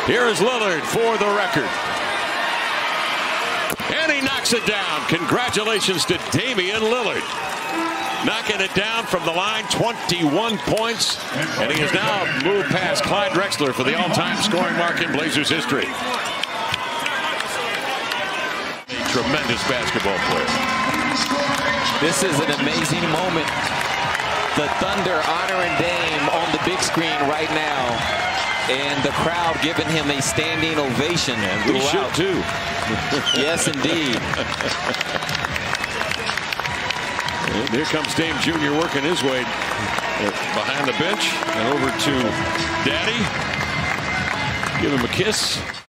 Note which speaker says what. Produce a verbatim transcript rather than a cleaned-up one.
Speaker 1: Here is Lillard for the record. And he knocks it down. Congratulations to Damian Lillard. Knocking it down from the line, twenty-one points. And he has now moved past Clyde Drexler for the all-time scoring mark in Blazers history. A tremendous basketball player.
Speaker 2: This is an amazing moment. The Thunder honoring Dame on the big screen right now. And the crowd giving him a standing ovation.
Speaker 1: And we should too.
Speaker 2: Yes, indeed.
Speaker 1: And here comes Dame Junior working his way behind the bench and over to Daddy. Give him a kiss.